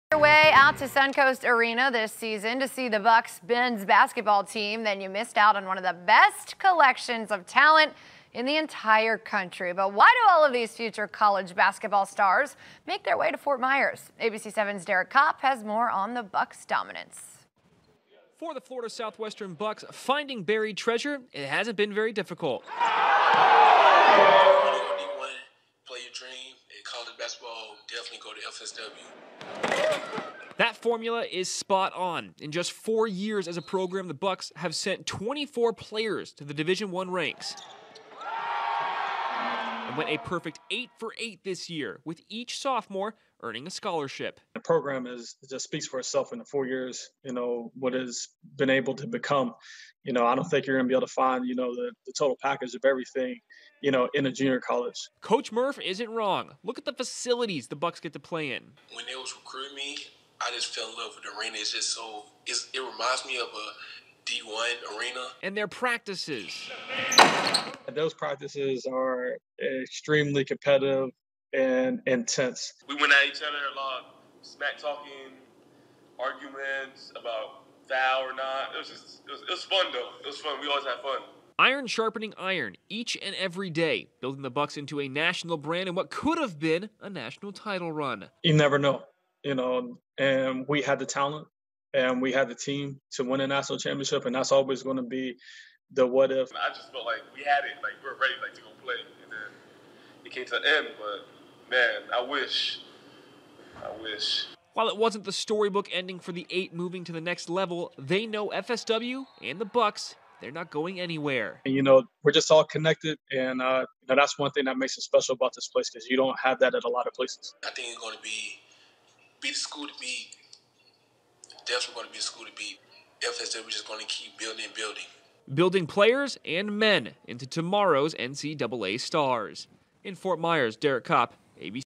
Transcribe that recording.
Your way out to Suncoast Arena this season to see the Bucs men's basketball team, then you missed out on one of the best collections of talent in the entire country. But why do all of these future college basketball stars make their way to Fort Myers? ABC 7's Derek Kopp has more on the Bucs' dominance. For the Florida Southwestern Bucs, finding buried treasure, it hasn't been very difficult. Play your dream in college basketball, definitely go to FSW. That formula is spot on. In just 4 years as a program, the Bucs have sent 24 players to the Division I ranks. And went a perfect 8 for 8 this year, with each sophomore earning a scholarship. The program just speaks for itself in the 4 years, what it's been able to become. I don't think you're going to be able to find, the total package of everything, in a junior college. Coach Murph isn't wrong. Look at the facilities the Bucs get to play in. When they was recruiting me, I just fell in love with the arena. It's just it reminds me of a D1 arena. And their practices. Those practices are extremely competitive and intense. We went at each other a lot, smack talking, arguments about foul or not. It was fun though. It was fun. We always had fun. Iron sharpening iron each and every day, building the Bucs into a national brand and what could have been a national title run. You never know, and we had the talent and we had the team to win a national championship, and that's always going to be the what if. I just felt like we had it, like we were ready, to go play, and then it came to the end. But man, I wish. While it wasn't the storybook ending for the 8 moving to the next level, they know FSW and the Bucs, they're not going anywhere. And, we're just all connected, and that's one thing that makes it special about this place, because you don't have that at a lot of places. I think it's going to be the school to beat. Definitely going to be a school to beat. FSW is just going to keep building and building. Building players and men into tomorrow's NCAA stars. In Fort Myers, Derek Kopp, ABC.